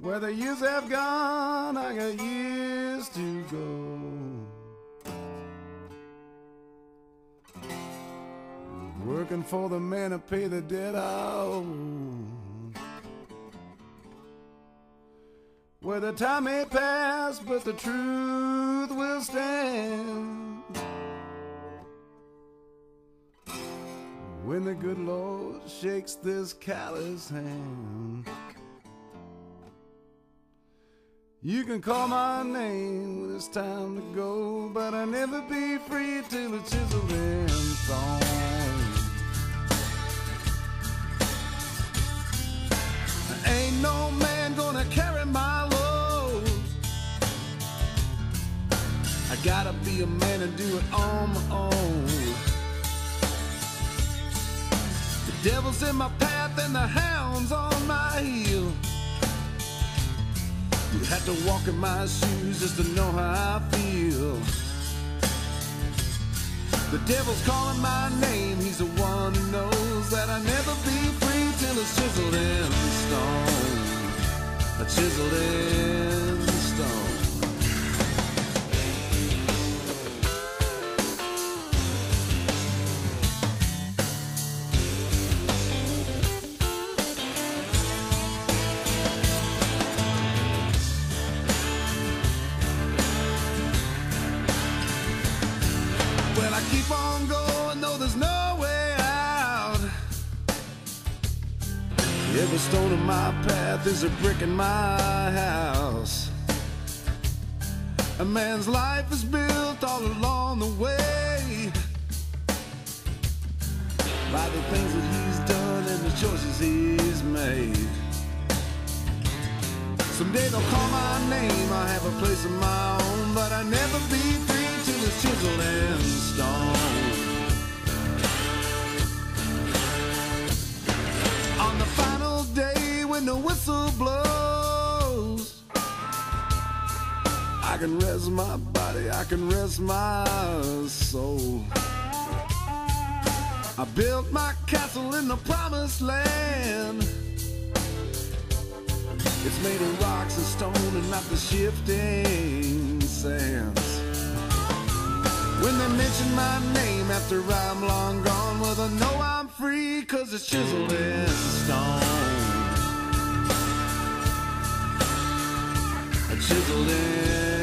Where the years have gone, I got years to go. Working for the man to pay the debt I owe. Where the time may pass, but the truth will stand. When the good Lord shakes this callous hand. You can call my name when it's time to go, but I'll never be free till it's chiseled in stone. Ain't no man gonna carry my load. I gotta be a man and do it on my own. The devil's in my path and the hound's on my heel. You had to walk in my shoes just to know how I feel. The devil's calling my name, he's the one who knows that I'll never be free till it's chiseled in stone. Chiseled in stone. Well, I keep on going, though there's no way out. Every stone in my path is a brick in my house. A man's life is built all along the way by the things that he's done and the choices he's made. Someday they'll call my name, I'll have a place of my own, but I'll never be free till it's chiseled in stone. On the final day when the whistle blows, I can rest my body, I can rest my soul. I built my castle in the promised land. It's made of rocks and stone and not the shifting sands. When they mention my name after I'm long gone, well, they know I'm free, 'cause it's chiseled in stone. Chiseled in